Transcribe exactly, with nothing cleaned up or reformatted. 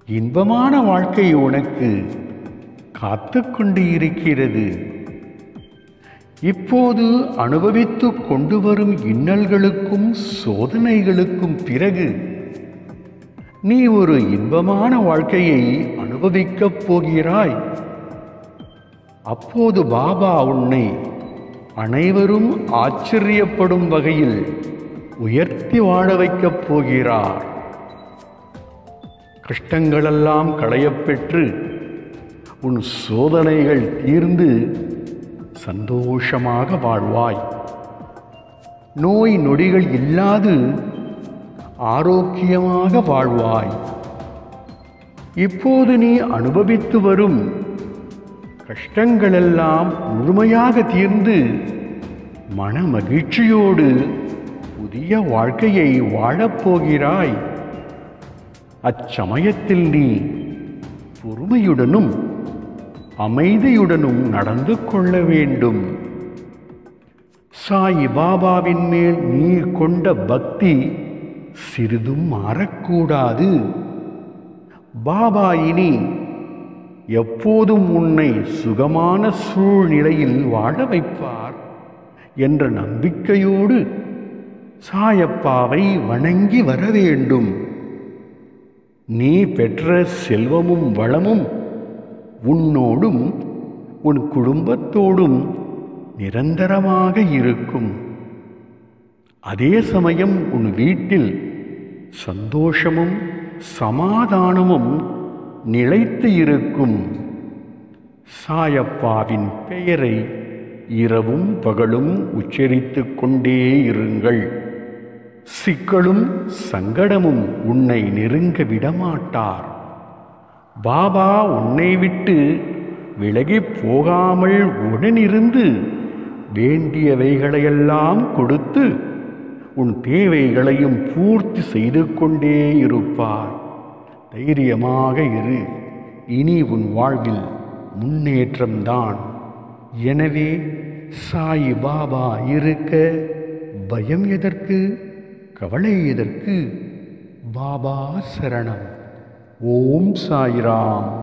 இன்பமான வாழ்க்கை உனக்கு காத்து கொண்டு இருக்கிறது. இப்போது அனுபவித்து கொண்டு வரும் இன்னல்களுக்கும் சோதனைகளுக்கும் பிறகு நீ ஒரு இன்பமான வாழ்க்கையை அனுபவிக்கப் போகிறாய். அப்போது பாபா உன்னை அனைவரும் ஆச்சரியப்படும் வகையில் உயர்த்தி வாழ வைக்கப் போகிறார். கஷ்டங்களெல்லாம் களையப்பெற்று உன் சோதனைகள் தீர்ந்து சந்தோஷமாக வாழ்வாய். நோய் நொடிகள் இல்லாது ஆரோக்கியமாக வாழ்வாய். இப்போது நீ அனுபவித்து வரும் கஷ்டங்களெல்லாம் முழுமையாக தீர்ந்து மன மகிழ்ச்சியோடு புதிய வாழ்க்கையை வாழப்போகிறாய். அச்சமயத்தில் நீ பொறுமையுடனும் அமைதியுடனும் நடந்து கொள்ள வேண்டும். சாய் பாபாவின் மேல் நீ கொண்ட பக்தி சிறிதும் மாறக்கூடாது. பாபா இனி எப்போதும் உன்னை சுகமான சூழ்நிலையில் வாழ வைப்பார் என்ற நம்பிக்கையோடு சாயப்பாவை வணங்கி வர வேண்டும். நீ பெற்ற செல்வமும் வளமும் உன்னோடும் உன் குடும்பத்தோடும் நிரந்தரமாக இருக்கும். அதே சமயம் உன் வீட்டில் சந்தோஷமும் சமாதானமும் நிலைத்து இருக்கும். சாயப்பாவின் பெயரை இரவும் பகலும் உச்சரித்து கொண்டே இருங்கள். சிக்கலும் சங்கடமும் உன்னை நெருங்க விடமாட்டார். பாபா உன்னை விட்டு விலகி போகாமல் உடனிருந்து வேண்டியவைகளையெல்லாம் கொடுத்து உன் தேவைகளையும் பூர்த்தி செய்து கொண்டே இருப்பார். தைரியமாக இரு. இனி உன் வாழ்வில் முன்னேற்றம்தான். எனவே சாய் பாபா இருக்க பயம் எதற்கு, கவலை எதற்கு? பாபா சரணம். ஓம் சாய்ராம்.